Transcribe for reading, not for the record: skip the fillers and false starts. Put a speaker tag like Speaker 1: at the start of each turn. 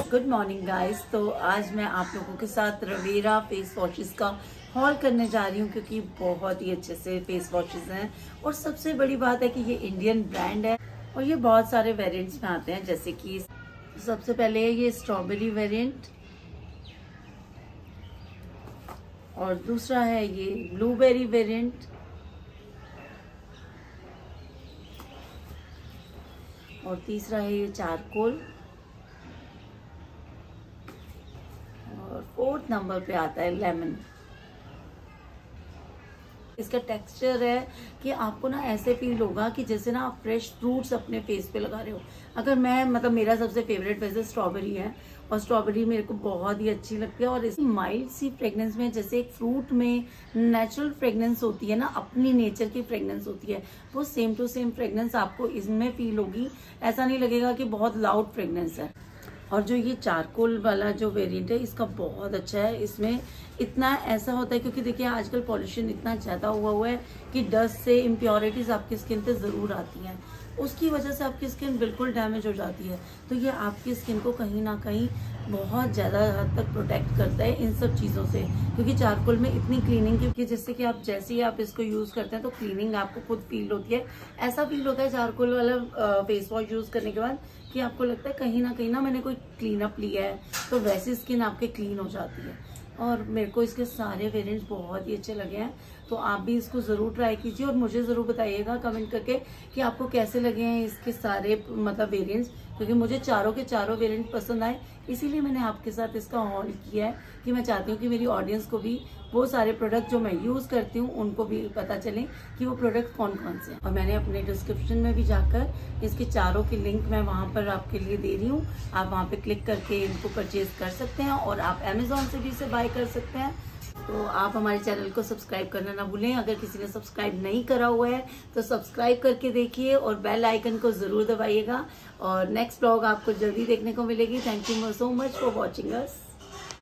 Speaker 1: Good morning guys. तो आज मैं आप लोगों के साथ रवेरा फेस वॉशेस का हॉल करने जा रही हूँ क्योंकि बहुत ही अच्छे से फेस वॉशेस हैं और सबसे बड़ी बात है कि ये इंडियन ब्रांड है और ये बहुत सारे वेरिएंट्स में आते हैं। जैसे कि सबसे पहले है ये स्ट्रॉबेरी वेरिएंट और दूसरा है ये ब्लूबेरी वेरिएंट और तीसरा है ये चारकोल और फोर्थ नंबर पे आता है लेमन। इसका टेक्सचर है कि आपको ना ऐसे फील होगा कि जैसे ना आप फ्रेश फ्रूट्स अपने फेस पे लगा रहे हो। अगर मैं मेरा सबसे फेवरेट वैसे स्ट्रॉबेरी है और स्ट्रॉबेरी मेरे को बहुत ही अच्छी लगती है और इसकी माइल्ड सी फ्रेग्रेंस में जैसे एक फ्रूट में नेचुरल फ्रेग्रेंस होती है ना, अपनी नेचर की फ्रेग्रेंस होती है, वो सेम टू सेम फ्रेग्रेंस आपको इसमें फील होगी। ऐसा नहीं लगेगा कि बहुत लाउड फ्रेग्रेंस है। और जो ये चारकोल वाला जो वेरिएंट है इसका बहुत अच्छा है। इसमें इतना ऐसा होता है क्योंकि देखिए आजकल पॉल्यूशन इतना ज़्यादा हुआ है कि डस्ट से इम्प्योरिटीज़ आपकी स्किन पे ज़रूर आती हैं, उसकी वजह से आपकी स्किन बिल्कुल डैमेज हो जाती है। तो ये आपकी स्किन को कहीं ना कहीं बहुत ज़्यादा हद तक प्रोटेक्ट करता है इन सब चीज़ों से, क्योंकि चारकोल में इतनी क्लीनिंग की जिससे कि आप जैसे ही आप इसको यूज़ करते हैं तो क्लीनिंग आपको खुद फील होती है। ऐसा फील होता है चारकोल वाला फेस वॉश यूज़ करने के बाद कि आपको लगता है कहीं ना मैंने कोई क्लीन अप लिया है, तो वैसी स्किन आपके क्लीन हो जाती है। और मेरे को इसके सारे वेरिएंट्स बहुत ही अच्छे लगे हैं, तो आप भी इसको ज़रूर ट्राई कीजिए और मुझे ज़रूर बताइएगा कमेंट करके कि आपको कैसे लगे हैं इसके सारे वेरिएंट्स, क्योंकि मुझे चारों के चारों वेरिएंट पसंद आए। इसीलिए मैंने आपके साथ इसका हॉल किया है कि मैं चाहती हूँ कि मेरी ऑडियंस को भी वो सारे प्रोडक्ट जो मैं यूज़ करती हूँ उनको भी पता चले कि वो प्रोडक्ट कौन कौन से हैं। और मैंने अपने डिस्क्रिप्शन में भी जाकर इसके चारों की लिंक मैं वहाँ पर आपके लिए दे रही हूँ। आप वहाँ पे क्लिक करके इनको परचेज कर सकते हैं और आप अमेजोन से भी इसे बाय कर सकते हैं। तो आप हमारे चैनल को सब्सक्राइब करना ना भूलें। अगर किसी ने सब्सक्राइब नहीं करा हुआ है तो सब्सक्राइब करके देखिए और बेल आइकन को ज़रूर दबाइएगा। और नेक्स्ट ब्लॉग आपको जल्दी देखने को मिलेगी। Thank you so much for watching us.